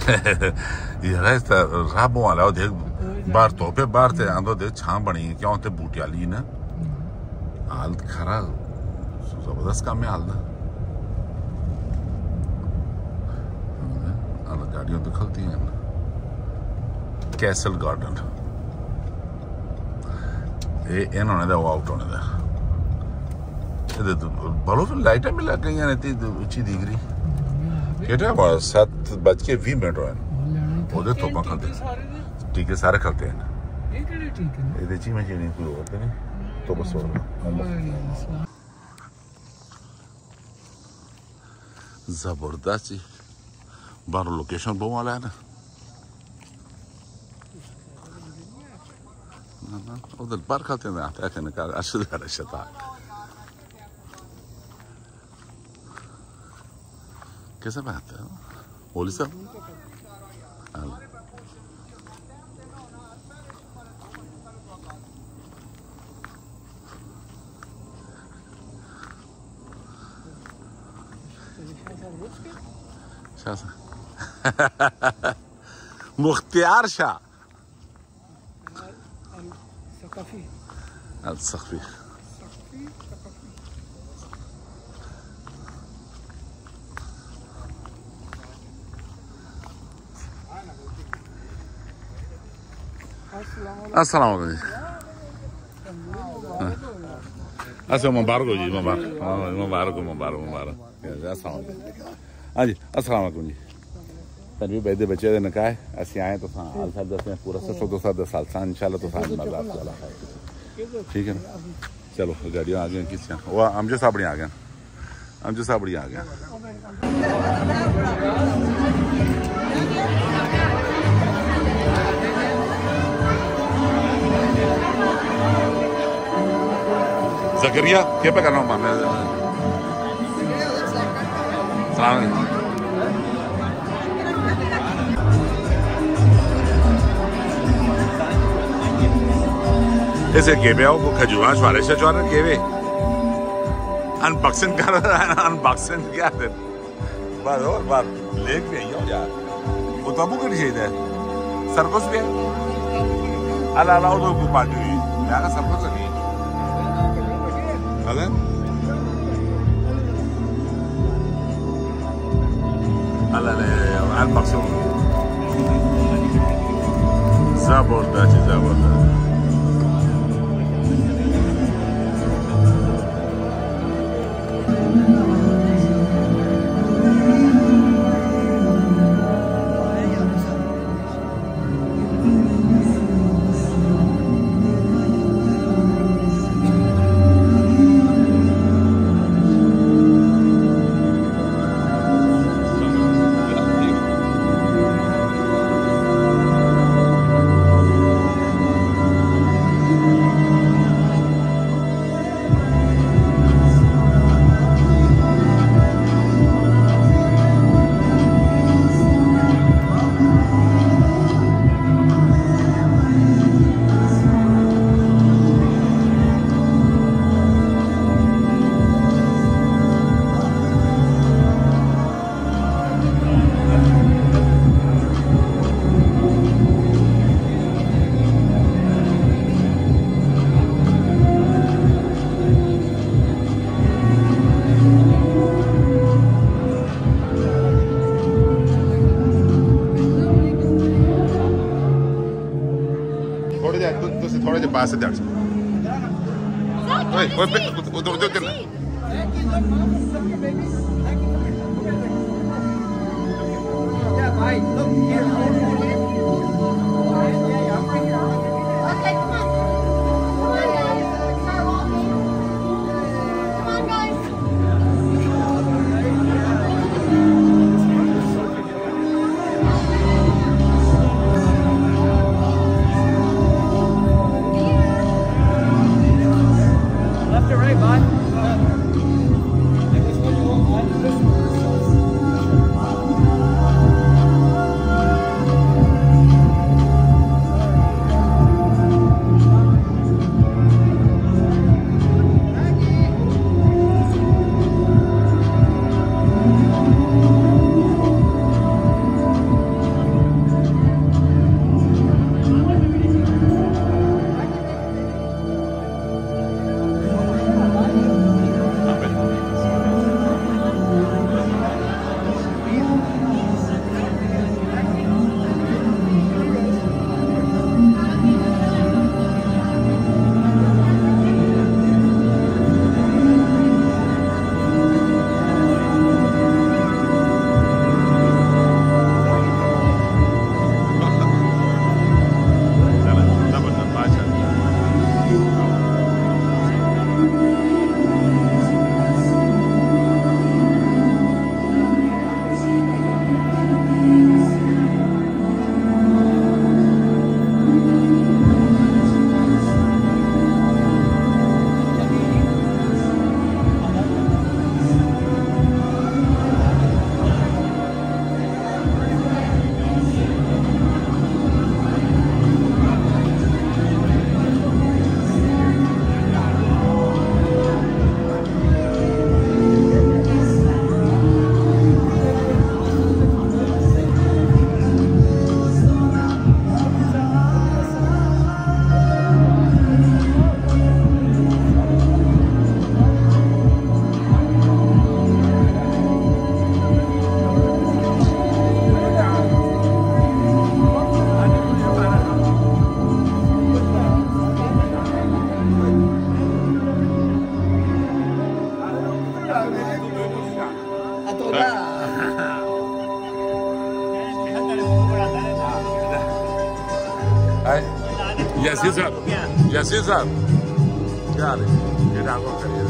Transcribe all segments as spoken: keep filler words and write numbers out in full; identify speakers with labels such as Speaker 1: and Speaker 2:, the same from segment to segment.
Speaker 1: यार इस रब वाला देख बाहर तोपे बाहर ते आंदो देख छां बनी क्यों ते बूटियाली ना हालत खराब जबरदस्त काम है हाल दा अलग गाड़ियां तो खलती हैं कैसल गार्डन ये इन्होंने दा आउट होने दा ये तो बालों पे लाइटें भी लग गई हैं इतनी ऊंची दिख रही केटा बार सात बज के बीस मिनट हुए उधर तो पंखा खलते ठीक है सारे खलते हैं ये केड़े ठीक है ये देखी मैं चीनी कोई और नहीं तो बस और जबरदस्त जी बाहर लोकेशन बहुत वाला है ना ना ना उधर बाहर खाते हैं आता है कहने का अशुद्ध शता कैसा बात है बोली साहब मुख्तियार शाह السقفي अस्सलाम वालेकुम अच्छा मुबारक हो जी मुबारक मुबारक मुबारक मुबारक अस्सलाम हाँ जी अस्सलाम वालेकुम जी तभी बेदे बच्चे ने कहा है ऐसे आए तो हाल साल दस में पूरा सौ दो साल दस साल सा इंशाल्लाह तो साल मजा वाला है ठीक है ना चलो गाड़ियाँ आ गई किस वो हमजे साबड़ी आ गया हमजे साबड़ी आ गया जकरिया क्या पे करना हूँ मैं सलाम ऐसे केवे आओ वो खजूरा चुवारे से चुवारे केवे अनबॉक्सिंग कर रहा है अनबॉक्सिंग क्या है बार और बार लेक भी आई हो यार वो तबू करनी चाहिए था सर्कस भी है अल्लाह अल्लाह तो कुछ पार्टी हुई यार सर्कस नहीं अल्लाह अल्लाह ले अनबॉक्सिंग जबरदस्त जबरदस्त Passa dentro. Oi, oi, o do do do. Yeah, bye. Look here. Okay, come on. Come on, guys. Start walking. Come on, guys. Yasin साहब, यासीन साहब क्या हाल है? ये डाको करिए।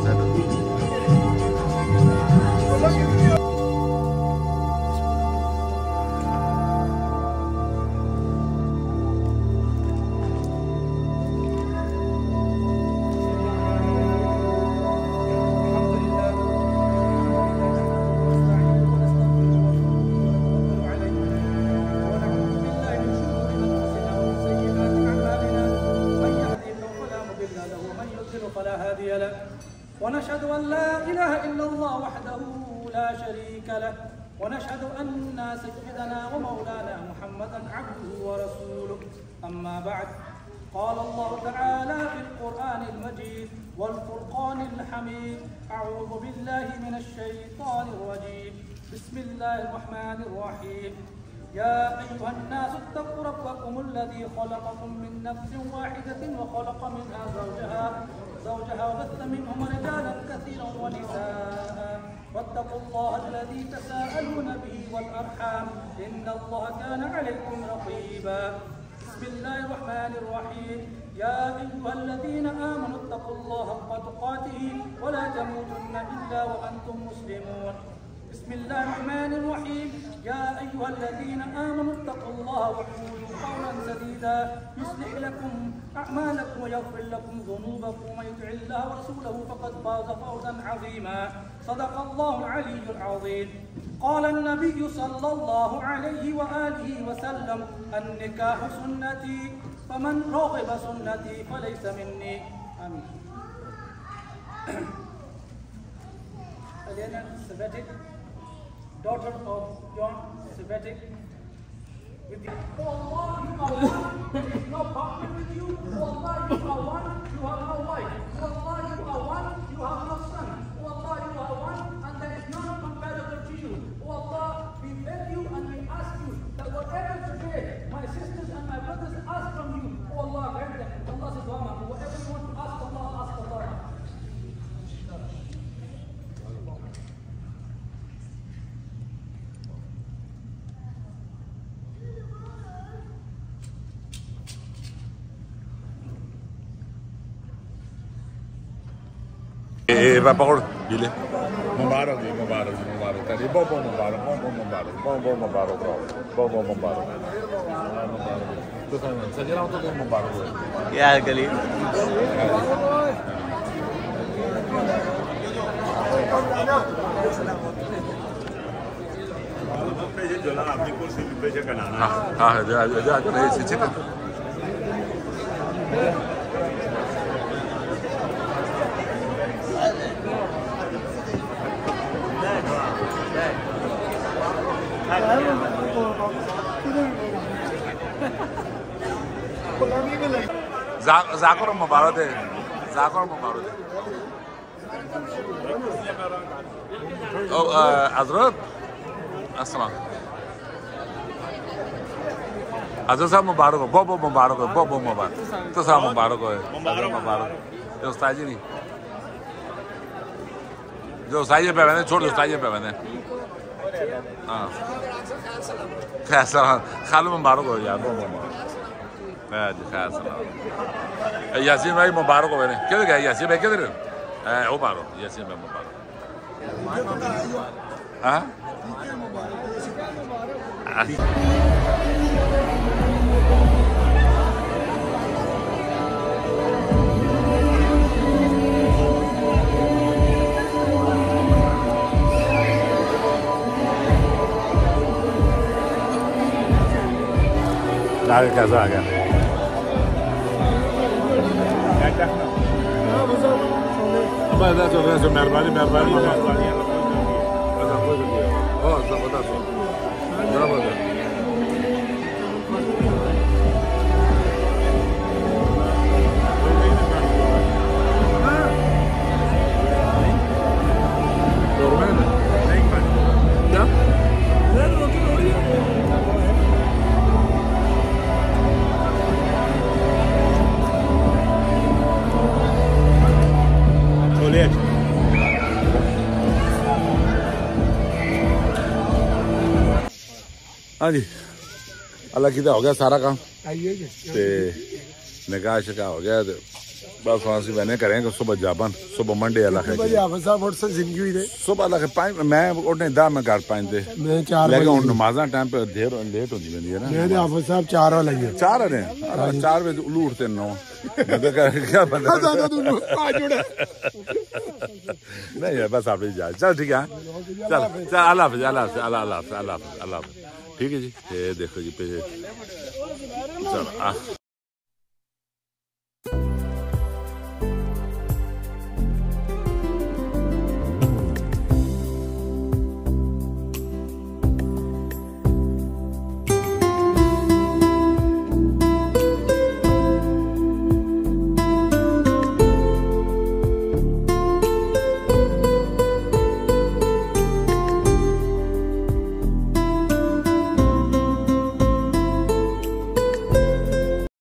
Speaker 2: ونشهد أن لا إله إلا الله وحده لا شريك له ونشهد أن سيدنا ومولانا محمدا عبده ورسوله. أما بعد، قال الله تعالى في القرآن المجيد والفرقان الحميد: أعوذ بالله من الشيطان الرجيم، بسم الله الرحمن الرحيم. يا أيها الناس اتقوا ربكم الذي خلقكم من نفس واحدة وخلق منها زوجها زوجها وبث منهما رجالا كثيرا ونساء، واتقوا الله الذي تساءلون به والأرحام، إن الله كان عليكم رقيبا. بسم الله الرحمن الرحيم. يا أيها الذين آمنوا اتقوا الله حق تقاته ولا تموتن إلا وأنتم مسلمون. بسم الله الرحمن الرحيم. يا أيها الذين آمنوا اتقوا الله وقولوا قولا سديدا يصلح لكم أعمالكم ويغفر لكم ذنوبكم، ومن يطع الله ورسوله فقد فاز فوزا عظيما. صدق الله العلي العظيم. قال النبي صلى الله عليه وآله وسلم: النكاح سنتي، فمن رغب سنتي فليس مني. آمين. Elena Savetic, daughter of John Savetic, with the oh Allah, you are one, there is no partner with you. Oh Allah, you are one, you have no wife. Oh Allah, you are one, you have no son. Oh Allah, you are one, and there is none comparable to you. Oh Allah, we beg you and we ask you that whatever today my sisters and my brothers ask from you, oh Allah, grant them. Allah says, whatever you want to ask Allah, ask Allah.
Speaker 1: Eh, va por dile. Mubarak, Mubarak, Mubarak. Tadi bom bom Mubarak, bom bom Mubarak, bom bom Mubarak, bom bom Mubarak. Tu kan saja orang tu bom Mubarak.
Speaker 3: Ya kali. हाँ हाँ जो जो जो नहीं सिंचित जाकर मुबारक है जाकर मुबारक है ओ हजरत अस्सलाम हजरत साहब मुबारक हो बहुत बहुत मुबारक हो बहुत बहुत मुबारक तो साहब मुबारक हो मुबारक जो उस्ताद जी नहीं जो उस्ताद जी पे बने छोड़ दो उस्ताद जी पे बने हाँ खैर सलाम खालू मुबारक हो यार बहुत मुबारक खैर सलाम यासीन भाई मुबारक हो मैंने किधर गया यासीन भाई किधर है वो मारो यासीन भाई मुबारक हाँ आगे कैसा आ गया मेहरबानी मेहरबानी हाँ जी अल्लाह की हो गया सारा काम ते
Speaker 1: निकाह शिकाह हो गया तो बस फांसी मैंने करेंगे सुबह जाबन सुबह मंडे अल्लाह के
Speaker 4: जिंदगी हुई दे
Speaker 1: सुबह अल्लाह के पाँच मैं उठने दा मैं घर पाँच दे
Speaker 4: मैं चार
Speaker 1: लेकिन उन नमाज़ां टाइम पे देर लेट होती वेंदी है ना
Speaker 4: मैं ते हाफिज साहब चार वाला ही है
Speaker 1: चार ने चार बजे उल्लू उठते नौ मतलब क्या बंदा नहीं है बस आप जा चल ठीक है चल चल अल्लाह हाफिज अल्लाह हाफिज अल्लाह अल्लाह अल्लाह अल्लाह ठीक है जी ये देखो जी पे चलो